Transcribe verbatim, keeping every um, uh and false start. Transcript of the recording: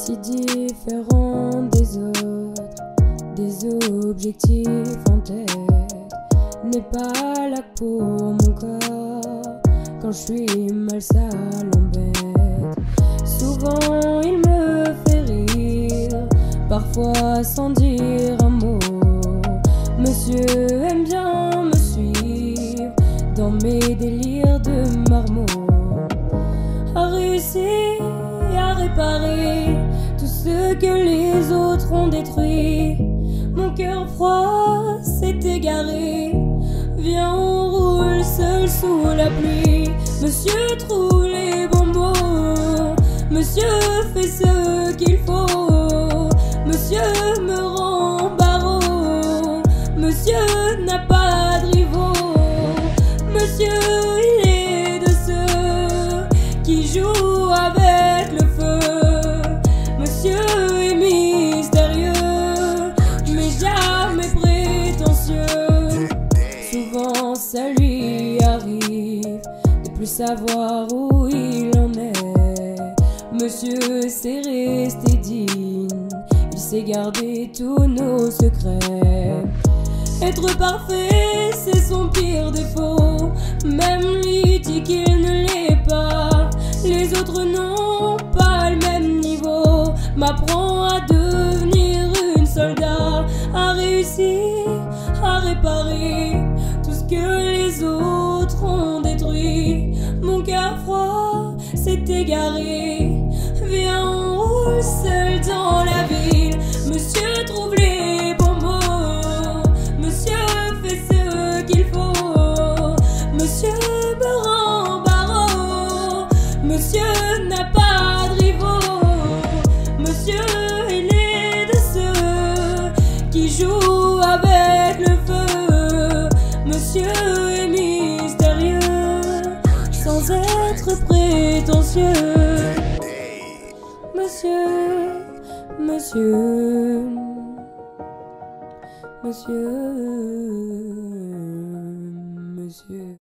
si différent des autres, des objectifs en tête, n'est pas là pour mon corps. Quand je suis mal, ça l'embête. Souvent il me fait rire, parfois sans dire un mot. Monsieur aime bien me suivre dans mes délires de marmot. A réussi à réparer tout ce que les autres ont détruit. Mon cœur froid s'est égaré. Viens, on roule seul sous la pluie. Monsieur trouve les bons mots. Monsieur fait ce qu'il faut. Monsieur me rend barreau. Monsieur n'a pas de rivaux. Monsieur, il est de ceux qui jouent avec le feu. Monsieur est mystérieux, mais jamais prétentieux. Souvent ça lui arrive de plus savoir où il en est. Monsieur s'est resté digne, il sait garder tous nos secrets. Être parfait, c'est son pire défaut. Même lui dit qu'il ne l'est pas. Les autres n'ont pas le même niveau. M'apprend à devenir une soldat, à réussir à réparer tout ce que les autres ont détruit. Mon cœur froid s'est égaré. Viens, on roule seul dans la ville. Monsieur trouve les bons mots. Monsieur fait ce qu'il faut. Monsieur me rend barreau. Monsieur n'a pas de rivaux. Monsieur, il est de ceux qui jouent avec le feu. Monsieur est mystérieux, sans être prétentieux. Monsieur, monsieur, monsieur, monsieur.